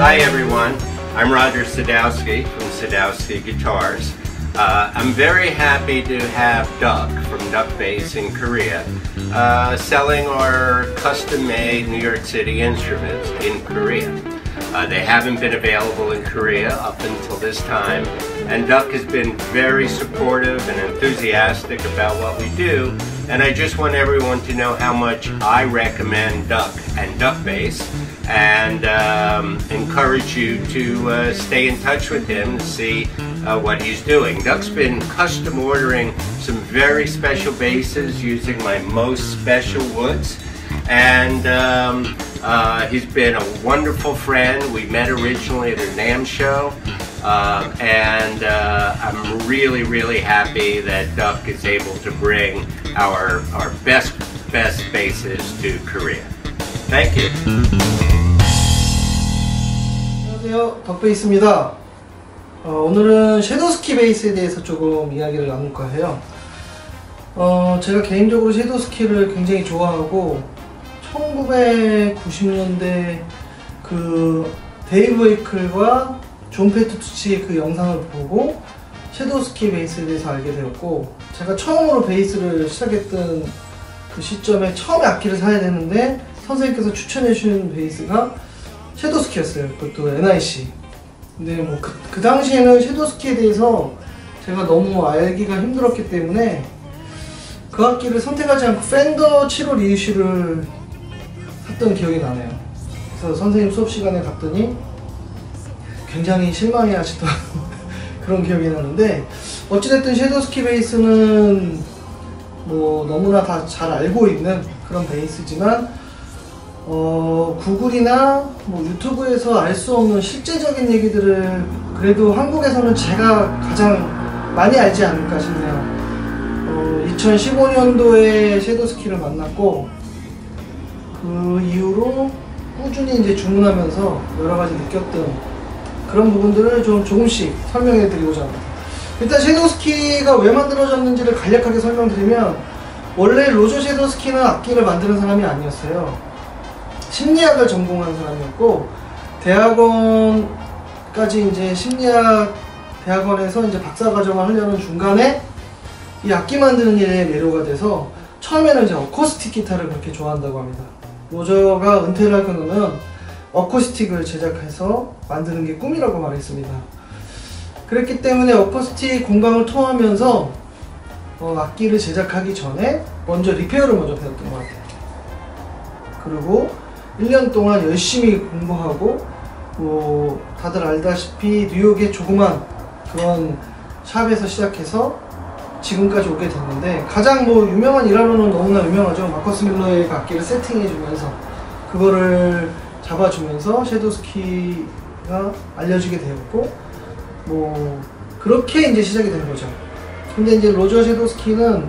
Hi everyone, I'm Roger Sadowski from Sadowski Guitars. I'm very happy to have Duck from Duck Bass in Korea selling our custom-made New York City instruments in Korea. They haven't been available in Korea up until this time, and Duck has been very supportive and enthusiastic about what we do, and I just want everyone to know how much I recommend Duck and Duck Bass, and encourage you to stay in touch with him to see what he's doing. Duck's been custom ordering some very special basses using my most special woods, and he's been a wonderful friend. We met originally at a NAMM show, and I'm really happy that Duck is able to bring our best basses to Korea. Thank you. 안녕하세요, 덕베이스입니다. 오늘은 섀도우스키 베이스에 대해서 조금 이야기를 나눌까 해요. 제가 개인적으로 섀도우스키를 굉장히 좋아하고 1990년대 그 데이브 웨이클과 존 페투치 그 영상을 보고 섀도우스키 베이스에 대해서 알게 되었고, 제가 처음으로 베이스를 시작했던 그 시점에 처음에 악기를 사야 되는데 선생님께서 추천해 주신 베이스가 섀도우스키였어요. 그것도 NIC. 근데 뭐 그 당시에는 섀도우스키에 대해서 제가 너무 알기가 힘들었기 때문에 그 악기를 선택하지 않고 펜더 7호 리이슈를 샀던 기억이 나네요. 그래서 선생님 수업 시간에 갔더니 굉장히 실망해 하시던 그런 기억이 나는데, 어찌됐든 섀도우스키 베이스는 뭐 너무나 다 잘 알고 있는 그런 베이스지만 구글이나 뭐 유튜브에서 알 수 없는 실제적인 얘기들을 그래도 한국에서는 제가 가장 많이 알지 않을까 싶네요. 2015년도에 섀도우스키를 만났고, 그 이후로 꾸준히 이제 주문하면서 여러 가지 느꼈던 그런 부분들을 좀 조금씩 설명해 드리고자 합니다. 일단 섀도우스키가 왜 만들어졌는지를 간략하게 설명드리면, 원래 로저 섀도우스키는 악기를 만드는 사람이 아니었어요. 심리학을 전공한 사람이었고, 대학원까지 이제 심리학 대학원에서 이제 박사과정을 하려는 중간에 이 악기 만드는 일에 매료가 돼서 처음에는 이제 어쿠스틱 기타를 그렇게 좋아한다고 합니다. 로저가 은퇴를 하고 나면 어쿠스틱을 제작해서 만드는 게 꿈이라고 말했습니다. 그랬기 때문에 어쿠스틱 공방을 통하면서 악기를 제작하기 전에 먼저 리페어를 먼저 배웠던 것 같아요. 그리고 1년 동안 열심히 공부하고, 뭐 다들 알다시피 뉴욕의 조그만 그런 샵에서 시작해서 지금까지 오게 됐는데, 가장 뭐 유명한 일화로는 너무나 유명하죠. 마커스 밀러의 악기를 세팅해주면서 그거를 잡아주면서 섀도우스키가 알려지게 되었고, 뭐 그렇게 이제 시작이 된 거죠. 근데 이제 로저 섀도우스키는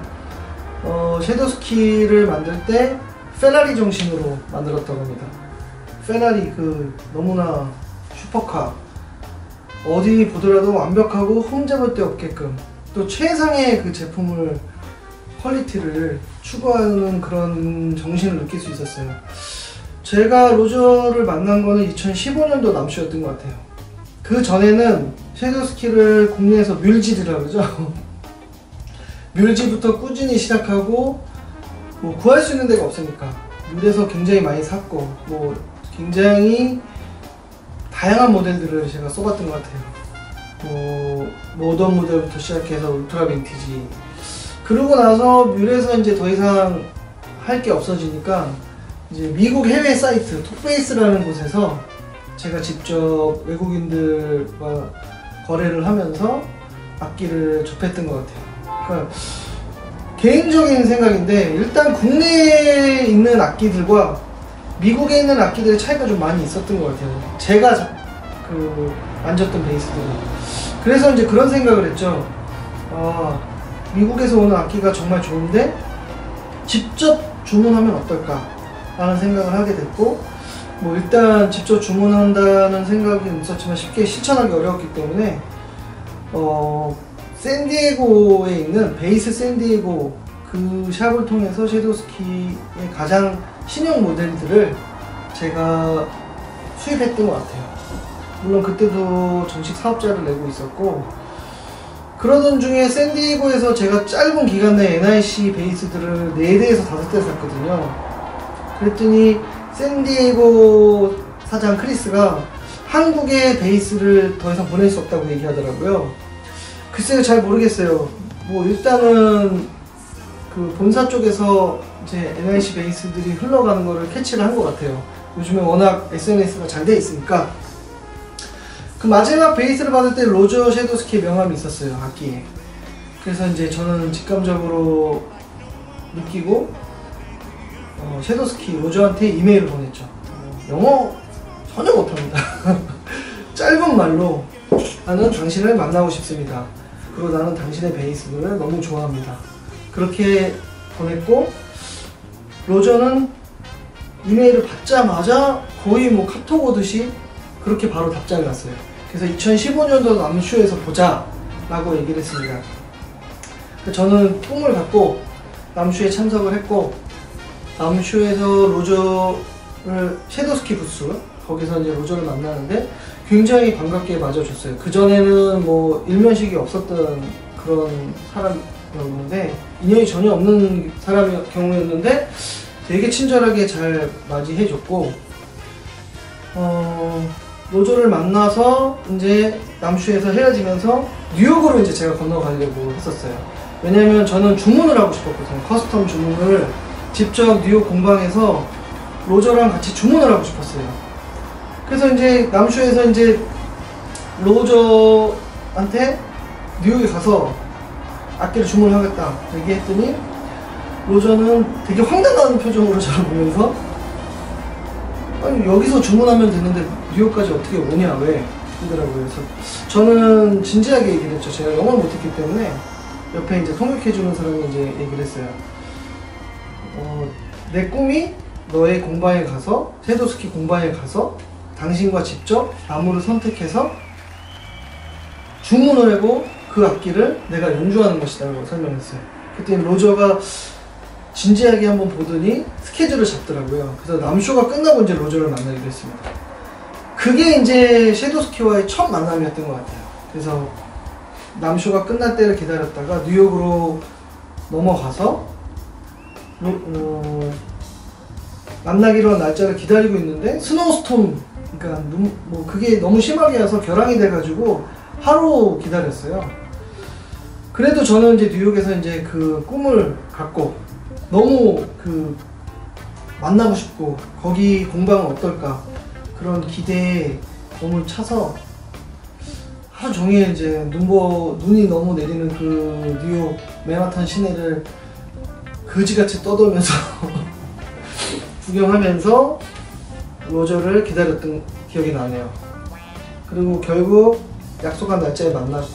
섀도우스키를 만들 때 페라리 정신으로 만들었다고 합니다. 페라리 그 너무나 슈퍼카, 어디 보더라도 완벽하고 흠잡을 데 없게끔 또 최상의 그 제품을, 퀄리티를 추구하는 그런 정신을 느낄 수 있었어요. 제가 로저를 만난 거는 2015년도 남쇼였던 것 같아요. 그 전에는 섀도우스키를 국내에서 뮬지드라고 그러죠. 뮬지부터 꾸준히 시작하고, 뭐 구할 수 있는 데가 없으니까 뮬에서 굉장히 많이 샀고, 뭐 굉장히 다양한 모델들을 제가 써봤던 것 같아요. 뭐 모던 모델부터 시작해서 울트라 빈티지. 그러고 나서 뮬에서 이제 더 이상 할 게 없어지니까 이제 미국 해외 사이트 톡베이스라는 곳에서 제가 직접 외국인들과 거래를 하면서 악기를 접했던 것 같아요. 그러니까 개인적인 생각인데, 일단 국내에 있는 악기들과 미국에 있는 악기들의 차이가 좀 많이 있었던 것 같아요. 제가 그 만졌던 베이스들은. 그래서 이제 그런 생각을 했죠. 미국에서 오는 악기가 정말 좋은데 직접 주문하면 어떨까 라는 생각을 하게 됐고, 뭐 일단 직접 주문한다는 생각이 있었지만 쉽게 실천하기 어려웠기 때문에 샌디에고에 있는 베이스 샌디에고 그 샵을 통해서 섀도우스키의 가장 신형 모델들을 제가 수입했던 것 같아요. 물론 그때도 정식 사업자를 내고 있었고, 그러던 중에 샌디에고에서 제가 짧은 기간 내에 NIC 베이스들을 4대에서 5대 샀거든요. 그랬더니 샌디에고 사장 크리스가 한국에 베이스를 더 이상 보낼 수 없다고 얘기하더라고요. 글쎄요, 잘 모르겠어요. 뭐 일단은 그 본사 쪽에서 이제 NIC 베이스들이 흘러가는 거를 캐치를 한 것 같아요. 요즘에 워낙 SNS가 잘 돼 있으니까. 그 마지막 베이스를 받을 때 로저 섀도스키의 명함이 있었어요, 악기에. 그래서 이제 저는 직감적으로 느끼고 섀도스키 로저한테 이메일을 보냈죠. 영어 전혀 못합니다. 짧은 말로 나는 당신을 만나고 싶습니다. 그리고 나는 당신의 베이스를 너무 좋아합니다. 그렇게 보냈고, 로저는 이메일을 받자마자 거의 뭐 카톡 오듯이 그렇게 바로 답장이 왔어요. 그래서 2015년도 남슈에서 보자 라고 얘기를 했습니다. 저는 꿈을 갖고 남슈에 참석을 했고, 남슈에서 로저를 섀도스키 부스, 거기서 이제 로저를 만나는데 굉장히 반갑게 맞아줬어요. 그전에는 뭐 일면식이 없었던 그런 사람이었는데, 인연이 전혀 없는 사람의 경우였는데 되게 친절하게 잘 맞이해줬고, 로저를 만나서 이제 남슈에서 헤어지면서 뉴욕으로 이제 제가 건너가려고 했었어요. 왜냐면 저는 주문을 하고 싶었거든요. 커스텀 주문을 직접 뉴욕 공방에서 로저랑 같이 주문을 하고 싶었어요. 그래서 이제 남슈에서 이제 로저한테 뉴욕에 가서 악기를 주문하겠다 얘기했더니, 로저는 되게 황당한 표정으로 저를 보면서 아니 여기서 주문하면 되는데 뉴욕까지 어떻게 오냐 왜? 이러더라고요. 그래서 저는 진지하게 얘기를 했죠. 제가 영어를 못했기 때문에 옆에 이제 통역해주는 사람이 이제 얘기를 했어요. 내 꿈이 너의 공방에 가서, 섀도스키 공방에 가서 당신과 직접 나무를 선택해서 주문을 하고 그 악기를 내가 연주하는 것이다 라고 설명했어요. 그때 로저가 진지하게 한번 보더니 스케줄을 잡더라고요. 그래서 남쇼가 끝나고 이제 로저를 만나기로 했습니다. 그게 이제 섀도스키와의 첫 만남이었던 것 같아요. 그래서 남쇼가 끝날 때를 기다렸다가 뉴욕으로 넘어가서 만나기로 한 날짜를 기다리고 있는데 스노우스톰, 그러니까 뭐 그게 너무 심하게 와서 결항이 돼가지고 하루 기다렸어요. 그래도 저는 이제 뉴욕에서 이제 그 꿈을 갖고 너무 그 만나고 싶고 거기 공방은 어떨까 그런 기대에 너무 차서 하루 종일 이제 눈이 너무 내리는 그 뉴욕 맨하탄 시내를 거지같이 떠돌면서 구경하면서 로저를 기다렸던 기억이 나네요. 그리고 결국 약속한 날짜에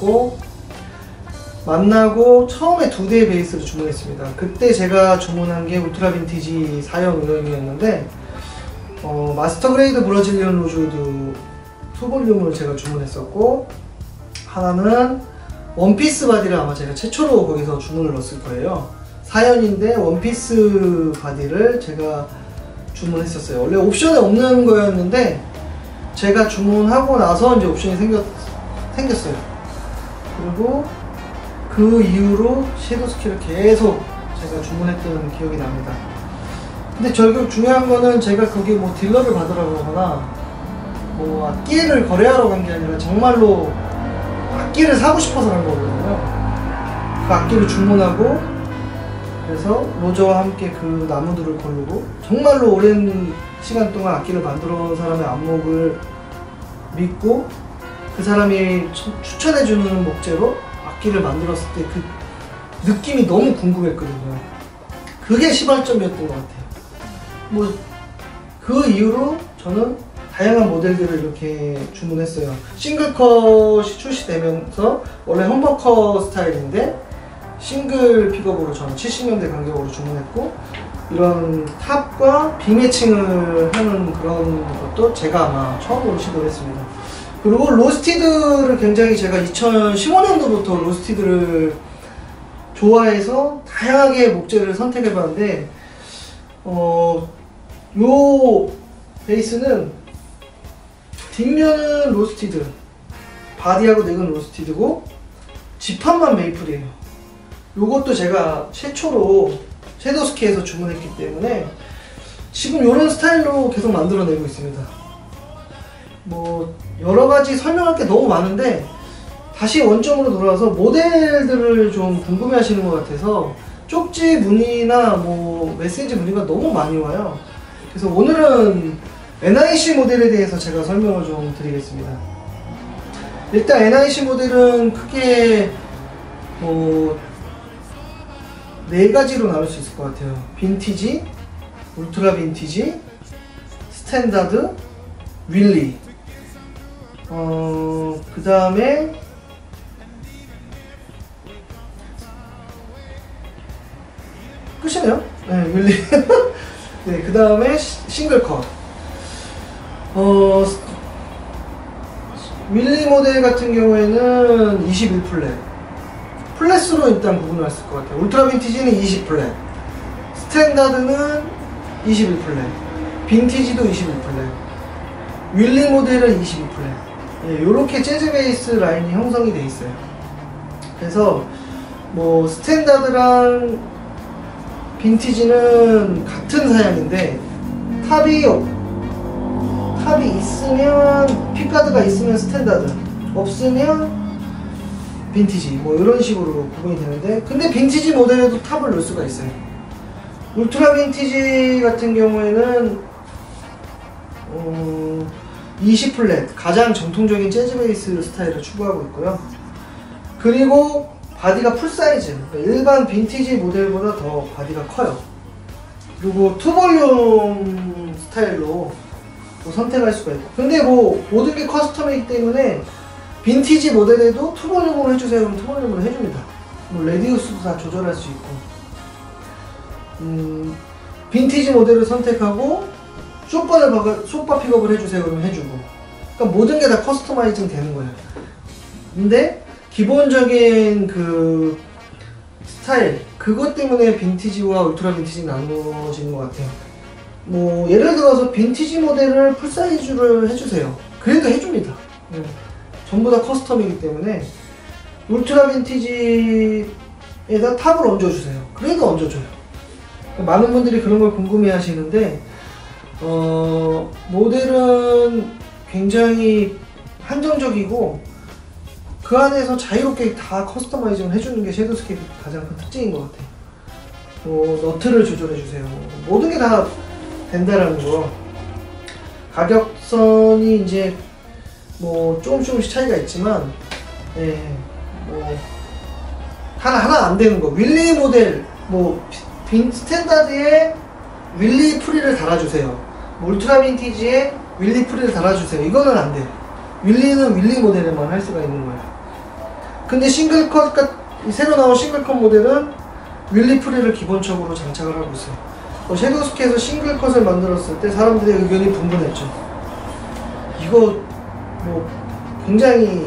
만나고 처음에 2대의 베이스를 주문했습니다. 그때 제가 주문한 게 울트라 빈티지 4형 의형이었는데 마스터 그레이드 브라질리언 로즈우드 2볼륨을 제가 주문했었고, 하나는 원피스 바디를 아마 제가 최초로 거기서 주문을 넣었을 거예요. 4연인데 원피스 바디를 제가 주문했었어요. 원래 옵션에 없는 거였는데 제가 주문하고 나서 이제 옵션이 생겼어요. 그리고 그 이후로 섀도스키를 계속 제가 주문했던 기억이 납니다. 근데 결국 중요한 거는 제가 거기 뭐 딜러를 받으러 가거나 뭐 악기를 거래하러 간 게 아니라 정말로 악기를 사고 싶어서 간 거거든요. 그 악기를 주문하고, 그래서 로저와 함께 그 나무들을 고르고 정말로 오랜 시간 동안 악기를 만들어 온 사람의 안목을 믿고 그 사람이 추천해주는 목재로 악기를 만들었을 때 그 느낌이 너무 궁금했거든요. 그게 시발점이었던 것 같아요. 뭐 그 이후로 저는 다양한 모델들을 이렇게 주문했어요. 싱글컷이 출시되면서 원래 험버컷 스타일인데 싱글 픽업으로 저는 70년대 간격으로 주문했고, 이런 탑과 비매칭을 하는 그런 것도 제가 아마 처음으로 시도를 했습니다. 그리고 로스티드를 굉장히 제가 2015년도부터 로스티드를 좋아해서 다양하게 목재를 선택해봤는데 요 베이스는 뒷면은 로스티드, 바디하고 넥은 로스티드고 지판만 메이플이에요. 요것도 제가 최초로 섀도우스키에서 주문했기 때문에 지금 이런 스타일로 계속 만들어내고 있습니다. 뭐 여러가지 설명할 게 너무 많은데 다시 원점으로 돌아와서 모델들을 좀 궁금해 하시는 것 같아서 쪽지 문의나 뭐 메시지 문의가 너무 많이 와요. 그래서 오늘은 NIC 모델에 대해서 제가 설명을 좀 드리겠습니다. 일단 NIC 모델은 크게 뭐 4가지로 나눌 수 있을 것 같아요. 빈티지, 울트라 빈티지, 스탠다드, 윌리. 그 다음에 끝이네요. 네, 윌리. 네, 그 다음에 싱글 컷. 윌리 모델 같은 경우에는 21 플랫. 플랫으로 일단 구분을 했을 것 같아요. 울트라 빈티지는 20 플랫. 스탠다드는 21 플랫. 빈티지도 21 플랫. 윌리 모델은 22 플랫. 예, 요렇게 재즈 베이스 라인이 형성이 돼 있어요. 그래서 뭐 스탠다드랑 빈티지는 같은 사양인데 탑이 있으면 픽가드가 있으면 스탠다드, 없으면 빈티지, 뭐 이런 식으로 구분이 되는데, 근데 빈티지 모델에도 탑을 넣을 수가 있어요. 울트라 빈티지 같은 경우에는 20 플랫, 가장 정통적인 재즈 베이스 스타일을 추구하고 있고요. 그리고 바디가 풀사이즈, 그러니까 일반 빈티지 모델보다 더 바디가 커요. 그리고 투볼륨 스타일로 또 선택할 수가 있고, 근데 뭐 모든 게 커스텀이기 때문에 빈티지 모델에도 투볼륨으로 해주세요 그럼 투볼륨으로 해줍니다. 뭐 레디우스도 다 조절할 수 있고, 빈티지 모델을 선택하고 쇼파 픽업을 해주세요 그러면 해주고, 그러니까 모든 게 다 커스터마이징 되는 거예요. 근데 기본적인 그 스타일, 그것 때문에 빈티지와 울트라 빈티지 나눠지는 것 같아요. 뭐 예를 들어서 빈티지 모델을 풀사이즈를 해주세요. 그래도 해줍니다. 전부 다 커스텀이기 때문에 울트라 빈티지에다 탑을 얹어주세요. 그래도 얹어줘요. 많은 분들이 그런 걸 궁금해 하시는데, 모델은 굉장히 한정적이고 그 안에서 자유롭게 다 커스터마이징을 해주는 게 섀도우스케이 가장 큰 특징인 것 같아요. 너트를 조절해주세요. 모든 게 다 된다라는 거. 가격선이 이제 뭐 조금씩 차이가 있지만, 예, 뭐 하나 안 되는 거. 윌리 모델, 뭐 스탠다드에 윌리 프리를 달아주세요. 울트라 빈티지에 윌리 프리를 달아주세요. 이거는 안 돼요. 윌리는 윌리 모델에만 할 수가 있는 거예요. 근데 싱글컷, 새로 나온 싱글컷 모델은 윌리 프리를 기본적으로 장착을 하고 있어요. 섀도우스키에서 싱글컷을 만들었을 때 사람들의 의견이 분분했죠. 이거 뭐 굉장히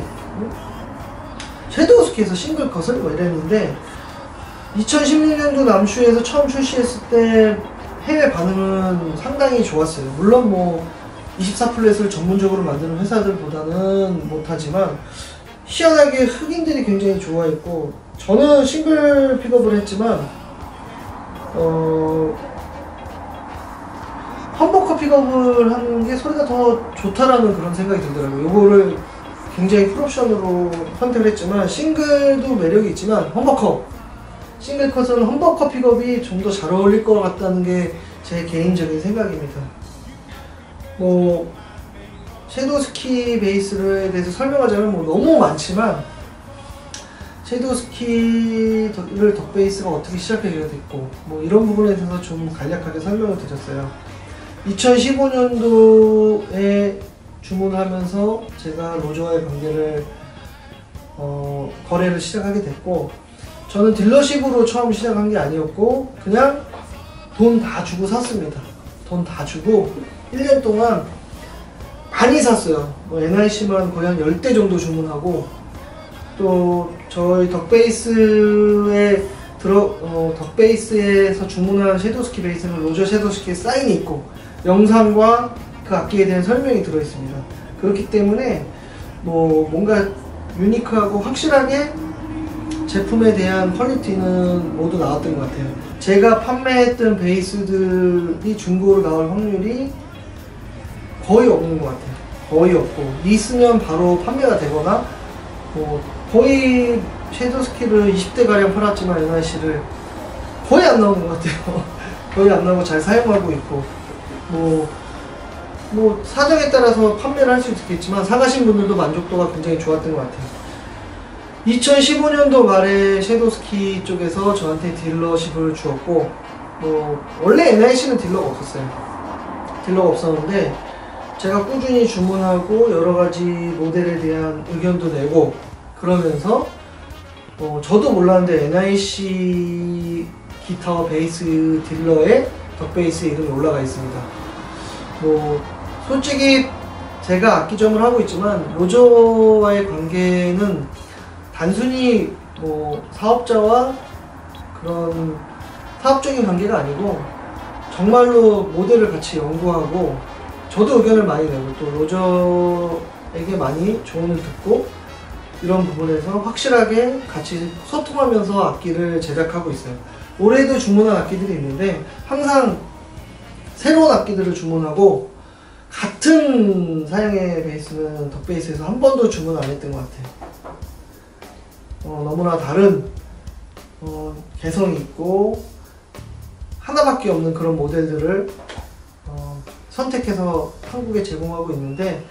섀도우스키에서 싱글컷을 뭐 이랬는데, 2016년도 남슈에서 처음 출시했을 때 해외 반응은 상당히 좋았어요. 물론 뭐 24 플랫을 전문적으로 만드는 회사들보다는 못하지만 희한하게 흑인들이 굉장히 좋아했고, 저는 싱글 픽업을 했지만 험버커 픽업을 하는 게 소리가 더 좋다라는 그런 생각이 들더라고요. 요거를 굉장히 풀옵션으로 선택을 했지만, 싱글도 매력이 있지만 싱글 컷은 험버커 픽업이 좀 더 잘 어울릴 것 같다는 게 제 개인적인 생각입니다. 뭐 섀도우스키 베이스에 대해서 설명하자면 뭐 너무 많지만, 섀도우스키를 덕베이스가 어떻게 시작하게 됐고 뭐 이런 부분에 대해서 좀 간략하게 설명을 드렸어요. 2015년도에 주문하면서 제가 로저와의 관계를 거래를 시작하게 됐고, 저는 딜러십으로 처음 시작한 게 아니었고 그냥 돈 다 주고 샀습니다. 돈 다 주고 1년 동안 많이 샀어요. NIC만 거의 한 10대 정도 주문하고, 또 저희 덕베이스에서 주문한 섀도우스키 베이스는 로저 섀도우스키의 사인이 있고 영상과 그 악기에 대한 설명이 들어있습니다. 그렇기 때문에 뭐 뭔가 유니크하고 확실하게 제품에 대한 퀄리티는 모두 나왔던 것 같아요. 제가 판매했던 베이스들이 중고로 나올 확률이 거의 없는 것 같아요. 거의 없고, 있으면 바로 판매가 되거나, 뭐 거의 섀도우스키를 20대가량 팔았지만 NIC를 거의 안 나오는 것 같아요. 거의 안 나오고 잘 사용하고 있고, 뭐 사정에 따라서 판매를 할 수 있겠지만 사가신 분들도 만족도가 굉장히 좋았던 것 같아요. 2015년도 말에 섀도우스키 쪽에서 저한테 딜러십을 주었고, 원래 NIC는 딜러가 없었어요. 딜러가 없었는데 제가 꾸준히 주문하고 여러가지 모델에 대한 의견도 내고 그러면서 저도 몰랐는데 NIC 기타와 베이스 딜러에 덕베이스 이름이 올라가 있습니다. 솔직히 제가 악기점을 하고 있지만 로저와의 관계는 단순히 사업자와 그런 사업적인 관계가 아니고 정말로 모델을 같이 연구하고 저도 의견을 많이 내고 또 로저에게 많이 조언을 듣고 이런 부분에서 확실하게 같이 소통하면서 악기를 제작하고 있어요. 올해도 주문한 악기들이 있는데 항상 새로운 악기들을 주문하고 같은 사양의 베이스는 덕베이스에서 한 번도 주문 안 했던 것 같아요. 너무나 다른 개성이 있고 하나밖에 없는 그런 모델들을 선택해서 한국에 제공하고 있는데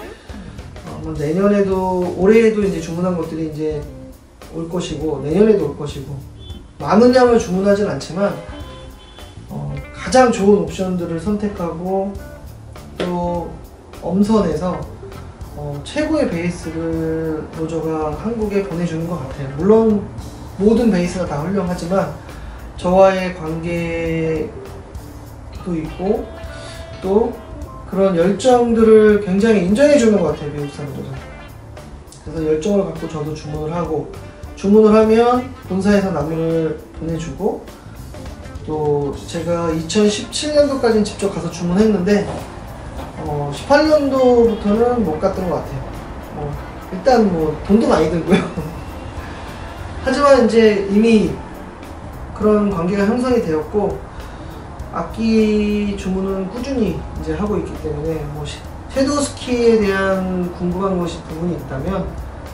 내년에도 올해에도 이제 주문한 것들이 이제 올 것이고 내년에도 올 것이고 많은 양을 주문하진 않지만 가장 좋은 옵션들을 선택하고 또 엄선해서 최고의 베이스를 로저가 한국에 보내주는 것 같아요. 물론 모든 베이스가 다 훌륭하지만 저와의 관계도 있고 또 그런 열정들을 굉장히 인정해주는 것 같아요, 미국 사람들은. 그래서 열정을 갖고 저도 주문을 하고, 주문을 하면 본사에서 남을 보내주고, 또 제가 2017년도까지는 직접 가서 주문했는데 18년도부터는 못 갔던 것 같아요. 일단 돈도 많이 들고요. 하지만 이제 이미 그런 관계가 형성이 되었고 악기 주문은 꾸준히 이제 하고 있기 때문에 섀도우스키에 대한 궁금한 부분이 있다면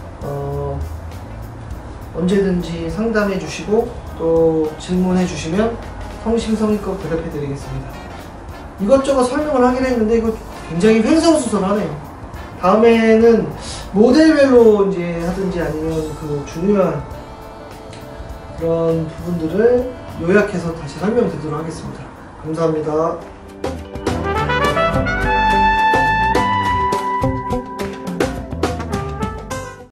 언제든지 상담해 주시고 또 질문해 주시면 성심성의껏 대답해 드리겠습니다. 이것저것 설명을 하긴 했는데 이거 굉장히 횡설수설하네요. 다음에는 모델별로 이제 하든지 아니면 그 중요한 그런 부분들을 요약해서 다시 설명드리도록 하겠습니다. 감사합니다.